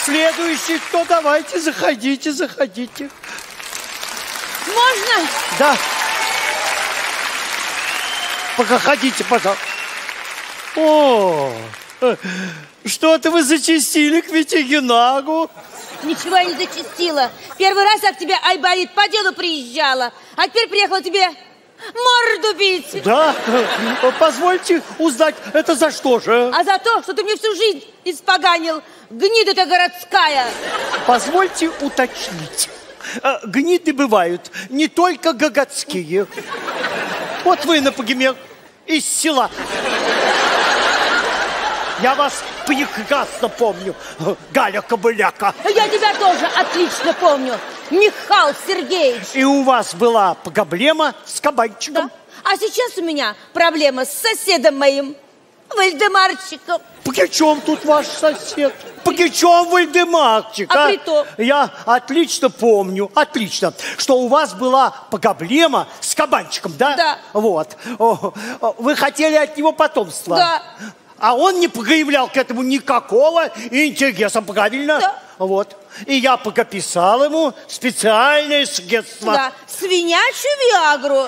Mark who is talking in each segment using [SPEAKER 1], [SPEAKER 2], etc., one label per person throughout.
[SPEAKER 1] Следующий кто? Давайте, заходите, заходите.
[SPEAKER 2] Можно?
[SPEAKER 1] Да. Пока ходите, пожалуйста. О, что-то вы зачастили к Витягинагу.
[SPEAKER 2] Ничего я не зачастила. Первый раз я к тебе, Айболит, по делу приезжала. А теперь приехала тебе морду бить.
[SPEAKER 1] Да? Позвольте узнать, это за что же?
[SPEAKER 2] А за то, что ты мне всю жизнь испоганил. Гнида ты городская.
[SPEAKER 1] Позвольте уточнить. Гниды бывают не только гагатские. Вот вы, например, из села. Я вас прекрасно помню, Галя Кобыляка.
[SPEAKER 2] Я тебя тоже отлично помню, Михаил Сергеевич.
[SPEAKER 1] И у вас была проблема с кабанчиком.
[SPEAKER 2] Да. А сейчас у меня проблема с соседом моим, Вальдемарчиком.
[SPEAKER 1] При чем тут ваш сосед? При чем Вальдемарчик?
[SPEAKER 2] А при том?
[SPEAKER 1] Я отлично помню, что у вас была проблема с кабанчиком, да?
[SPEAKER 2] Да.
[SPEAKER 1] Вот. Вы хотели от него потомства?
[SPEAKER 2] Да.
[SPEAKER 1] А он не проявлял к этому никакого интереса, правильно?
[SPEAKER 2] Да.
[SPEAKER 1] Вот. И я покописал ему специальное средство.
[SPEAKER 2] Да, свинячью виагру.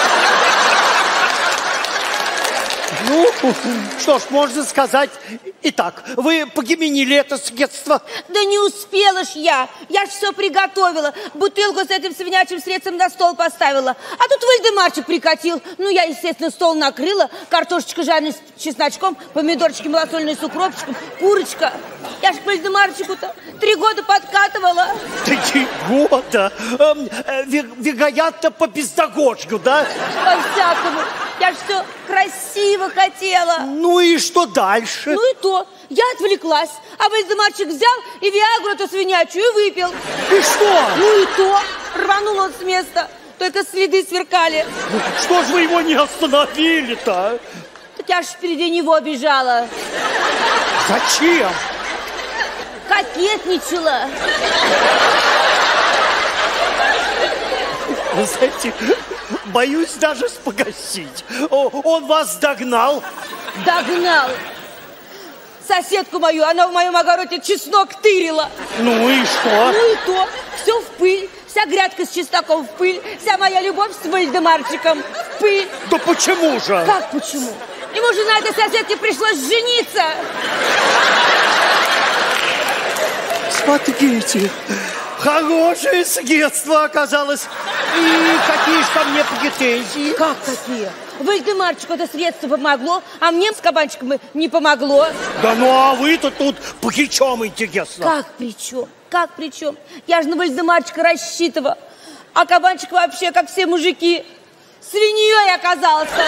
[SPEAKER 1] Ну, что ж, можно сказать и так. Вы применили это средство?
[SPEAKER 2] Да не успела ж я. Я ж все приготовила. Бутылку с этим свинячьим средством на стол поставила. А тут Вальдемарчик прикатил. Ну, я, естественно, стол накрыла. Картошечка жареная с чесночком, помидорчики малосольные с укропчиком, курочка. Я ж к Вальдемарчику-то 3 года подкатывала.
[SPEAKER 1] 3 года? Вероятно, по бездорожью, да?
[SPEAKER 2] По-всякому. Я ж все красиво хотела.
[SPEAKER 1] Ну и что дальше?
[SPEAKER 2] Ну и то. Я отвлеклась, а Вальдемарчик взял и виагру-то свинячью и выпил.
[SPEAKER 1] И что?
[SPEAKER 2] Ну и то. Рванул он с места. Только следы сверкали.
[SPEAKER 1] Ну, что ж вы его не остановили-то?
[SPEAKER 2] Так я ж впереди него бежала.
[SPEAKER 1] Зачем?
[SPEAKER 2] Кокетничала.
[SPEAKER 1] Вы знаете, боюсь даже спогасить. Он вас догнал?
[SPEAKER 2] Догнал. Соседку мою, она в моем огороде чеснок тырила.
[SPEAKER 1] Ну и что?
[SPEAKER 2] Ну и то. Все в пыль. Вся грядка с чесноком в пыль. Вся моя любовь с Вальдемарчиком в пыль.
[SPEAKER 1] Да почему же?
[SPEAKER 2] Как почему? Ему же на этой соседке пришлось жениться.
[SPEAKER 1] Смотрите, хорошее средство оказалось. И какие же ко мне претензии?
[SPEAKER 2] Как какие? Вальдемарчику это средство помогло, а мне с кабанчиком не помогло.
[SPEAKER 1] Да ну а вы-то тут при чем, интересно?
[SPEAKER 2] Как при чем? Как при чем? Я же на Вальдемарчика рассчитывала. А кабанчик вообще, как все мужики, свиньей оказался.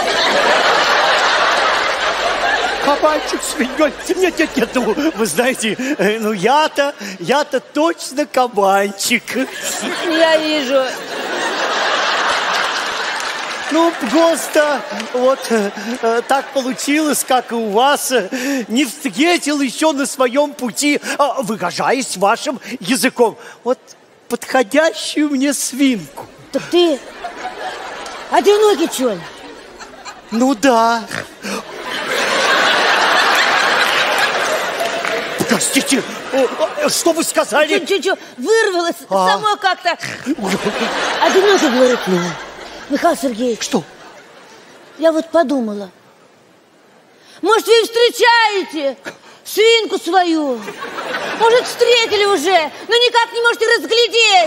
[SPEAKER 1] Кабанчик свиньей? Нет, ну, вы знаете, ну я-то точно кабанчик.
[SPEAKER 2] Я вижу.
[SPEAKER 1] Ну, просто вот так получилось, как и у вас. Не встретил еще на своем пути, выражаясь вашим языком, вот подходящую мне свинку.
[SPEAKER 2] Так ты одинокий, что ли?
[SPEAKER 1] Ну да. Простите, что вы сказали?
[SPEAKER 2] Чё, вырвалось само как-то. Одинокий, говорит. Михаил Сергеевич.
[SPEAKER 1] Что?
[SPEAKER 2] Я вот подумала. Может, вы встречаете свинку свою? Может, встретили уже, но никак не можете разглядеть.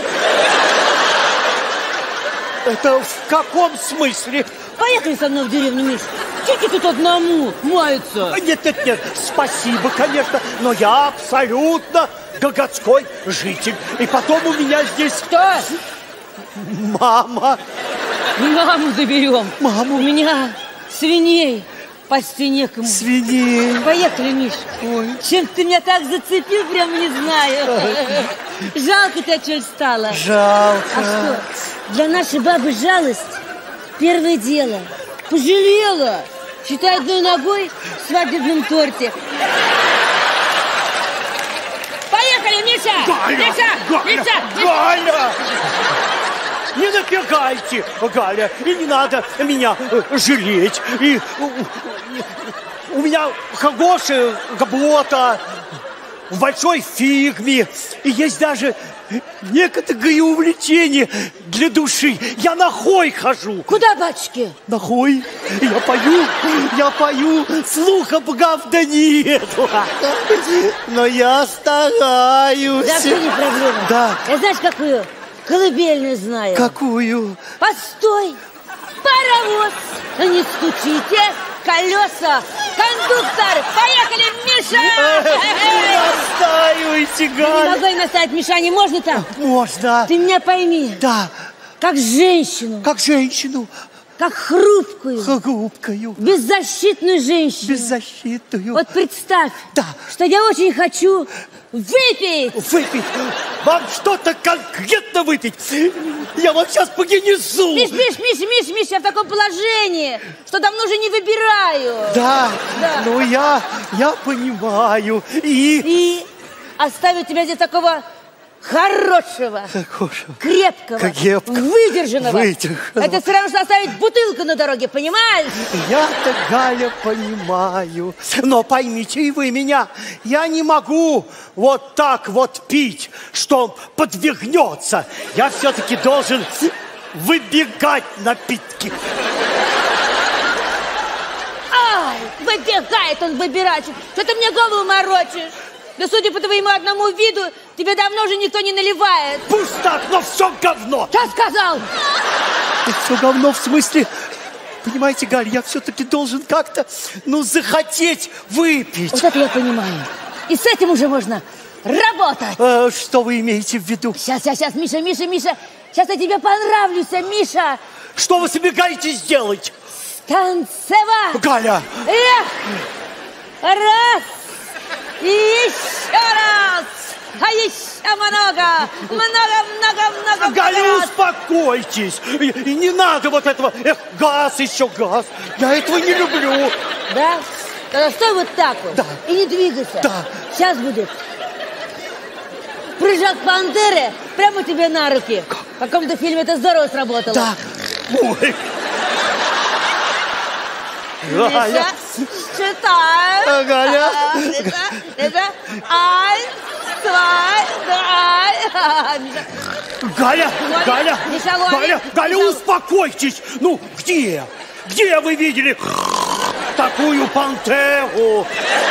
[SPEAKER 1] Это в каком смысле?
[SPEAKER 2] Поехали со мной в деревню, Миш. Чуть-чуть тут одному мается.
[SPEAKER 1] Нет, спасибо, конечно, но я абсолютно городской житель. И потом у меня здесь...
[SPEAKER 2] Кто?
[SPEAKER 1] Мама.
[SPEAKER 2] Маму заберем.
[SPEAKER 1] Маму?
[SPEAKER 2] У меня свиней почти некому.
[SPEAKER 1] Свиней.
[SPEAKER 2] Поехали, Миш.
[SPEAKER 1] Ой.
[SPEAKER 2] Чем ты меня так зацепил, прям не знаю. Жалко тебя чуть стало.
[SPEAKER 1] Жалко.
[SPEAKER 2] А что, для нашей бабы жалость первое дело. Пожалела. Считай, одной ногой в свадебном торте. Поехали, Миша!
[SPEAKER 1] Галя! Не напрягайте, Галя, и не надо меня жалеть. И у меня хорошая работа. в большой фирме. И есть даже некоторые увлечения для души. Я на хой хожу.
[SPEAKER 2] Куда, батюшки?
[SPEAKER 1] На хой. Я пою. Слуха, правда, нету. Но я стараюсь.
[SPEAKER 2] Да, все не проблема.
[SPEAKER 1] Да.
[SPEAKER 2] Я знаешь, какую колыбельную знаю?
[SPEAKER 1] Какую?
[SPEAKER 2] Постой, паровоз, не стучите, колеса, кондуктор, поехали, Миша!
[SPEAKER 1] Настаивайте,
[SPEAKER 2] Не
[SPEAKER 1] Галя.
[SPEAKER 2] могу я наставить, Миша, не можно так?
[SPEAKER 1] Можно.
[SPEAKER 2] Ты меня пойми,
[SPEAKER 1] Да,
[SPEAKER 2] как женщину,
[SPEAKER 1] как женщину,
[SPEAKER 2] как хрупкую,
[SPEAKER 1] хрупкую,
[SPEAKER 2] беззащитную женщину.
[SPEAKER 1] беззащитную.
[SPEAKER 2] Вот представь,
[SPEAKER 1] Да.
[SPEAKER 2] что я очень хочу выпить.
[SPEAKER 1] Выпить. Вам что-то конкретно выпить? Я вам сейчас принесу.
[SPEAKER 2] Миш, я в таком положении, что давно уже не выбираю.
[SPEAKER 1] Да,
[SPEAKER 2] Да.
[SPEAKER 1] ну я понимаю. И...
[SPEAKER 2] оставить тебя здесь такого хорошего, крепкого, выдержанного. Это все равно, что оставить бутылку на дороге, понимаешь?
[SPEAKER 1] Я-то, Галя, понимаю. Но поймите и вы меня, я не могу вот так вот пить, что подвигнется. Я все-таки должен выбегать напитки.
[SPEAKER 2] Ай, выбегает он выбирать. Что ты мне голову морочишь? Да судя по твоему одному виду, тебе давно уже никто не наливает.
[SPEAKER 1] Пусть так, но все говно.
[SPEAKER 2] Что сказал?
[SPEAKER 1] Все говно в смысле... Понимаете, Галь, я все-таки должен как-то, захотеть выпить.
[SPEAKER 2] Вот это я понимаю. И с этим уже можно работать.
[SPEAKER 1] Что вы имеете в виду?
[SPEAKER 2] Сейчас, Миша. Сейчас я тебе понравлюсь, Миша.
[SPEAKER 1] Что вы собираетесь сделать?
[SPEAKER 2] Танцевать.
[SPEAKER 1] Галя!
[SPEAKER 2] Эх! Раз! И еще раз! А еще много!
[SPEAKER 1] Галя,
[SPEAKER 2] раз.
[SPEAKER 1] успокойтесь! И не надо вот этого! Эх, газ, еще газ! Я этого не люблю!
[SPEAKER 2] Да? Тогда стой вот так вот.
[SPEAKER 1] Да.
[SPEAKER 2] И не двигайся.
[SPEAKER 1] Да.
[SPEAKER 2] Сейчас будет прыжок пантеры прямо тебе на руки. В каком-то фильме это здорово сработало.
[SPEAKER 1] Да! Ой! Галя!
[SPEAKER 2] Миша, считай.
[SPEAKER 1] Галя!
[SPEAKER 2] Миша. Eins, zwei, drei. Миша.
[SPEAKER 1] Галя!
[SPEAKER 2] Миша, лови.
[SPEAKER 1] Галя,
[SPEAKER 2] Миша.
[SPEAKER 1] успокойтесь! Ну, где? Где вы видели такую пантеру?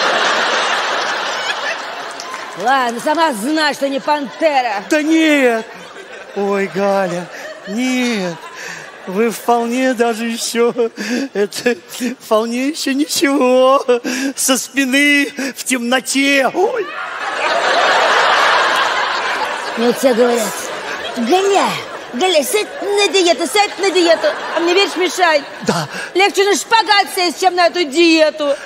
[SPEAKER 2] Ладно, сама знаешь, что не пантера.
[SPEAKER 1] Да нет! Ой, Галя, нет! Вы вполне даже еще, вполне еще ничего. Со спины, в темноте. Ой!
[SPEAKER 2] Мне все говорят, Галя, сядь на диету. А мне веришь, мешай?
[SPEAKER 1] Да.
[SPEAKER 2] Легче на шпагат сесть, чем на эту диету.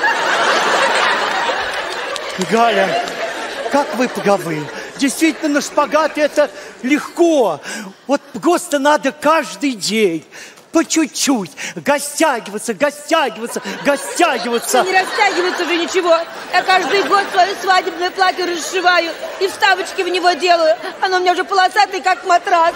[SPEAKER 1] Галя, как вы правы. Действительно, на шпагате это легко. Вот просто надо каждый день по чуть-чуть растягиваться.
[SPEAKER 2] Не растягивается уже ничего. Я каждый год свое свадебное платье расшиваю и вставочки в него делаю. Оно у меня уже полосатое, как матрас.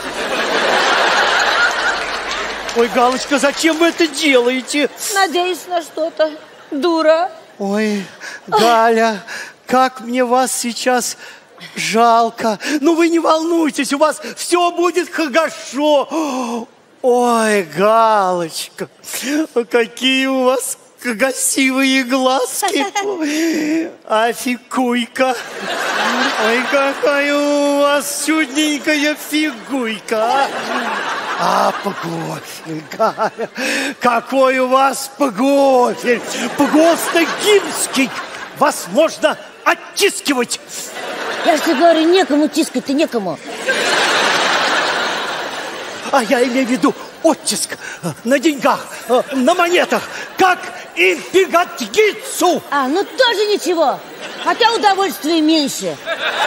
[SPEAKER 1] Ой, Галочка, зачем вы это делаете?
[SPEAKER 2] Надеюсь на что-то. Дура.
[SPEAKER 1] Ой, Галя, как мне вас сейчас жалко. Ну, вы не волнуйтесь, у вас все будет хорошо. Ой, Галочка, какие у вас красивые глазки. А фигуйка. Ой, какая у вас чудненькая фигуйка. А профиль, Галя, какой у вас профиль. Просто гимский. Вас можно оттискивать.
[SPEAKER 2] Я же тебе говорю, некому тискать-то, некому.
[SPEAKER 1] А я имею в виду оттиск на деньгах, на монетах, как императрицу.
[SPEAKER 2] Ну тоже ничего. Хотя удовольствия меньше.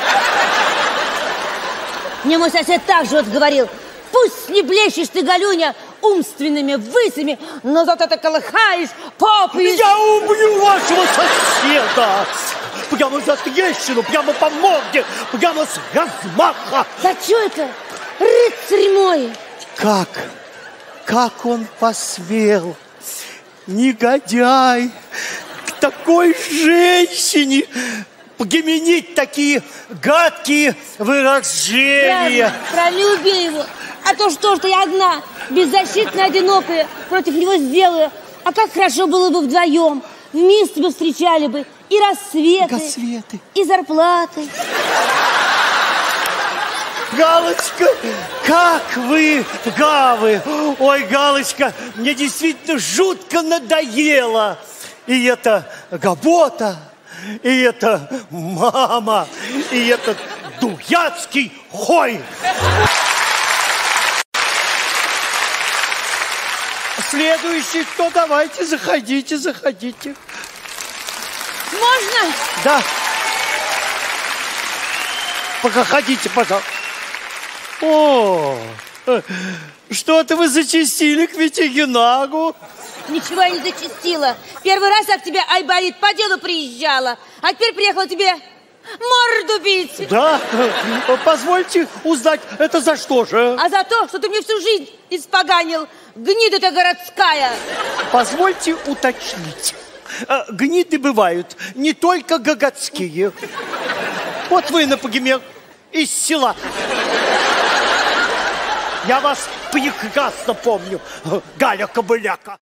[SPEAKER 2] Мне мой сосед так же вот говорил: пусть не блещешь ты, Галюня, умственными высами, но зато ты колыхаешь попой.
[SPEAKER 1] Я убью вашего соседа. Прямо за трещину, прямо по морде, прямо с размаха.
[SPEAKER 2] Да что это, рыцарь мой?
[SPEAKER 1] Как он посмел, негодяй, к такой женщине погеменить такие гадкие выражения.
[SPEAKER 2] Правильно, убей его. А то что я одна, беззащитная, одинокая, против него сделаю. А как хорошо было бы вдвоем. Вместе бы встречали бы и рассветы, и зарплаты.
[SPEAKER 1] Галочка, как вы гавы! Ой, Галочка, мне действительно жутко надоело. И это Габота, и это мама, и этот дуяцкий хой. Следующий кто? Давайте, заходите.
[SPEAKER 2] Можно?
[SPEAKER 1] Да. Проходите, пожалуйста. О, что-то вы зачастили к Витягинагу.
[SPEAKER 2] Ничего я не зачастила. Первый раз я к тебе, Айболит, по делу приезжала. А теперь приехала тебе морду бить.
[SPEAKER 1] Да? Позвольте узнать, это за что же?
[SPEAKER 2] А за то, что ты мне всю жизнь испоганил. Гнида ты городская.
[SPEAKER 1] Позвольте уточнить. Гниды бывают не только гагатские. Вот вы, например, из села. Я вас прекрасно помню, Галя Кобыляка.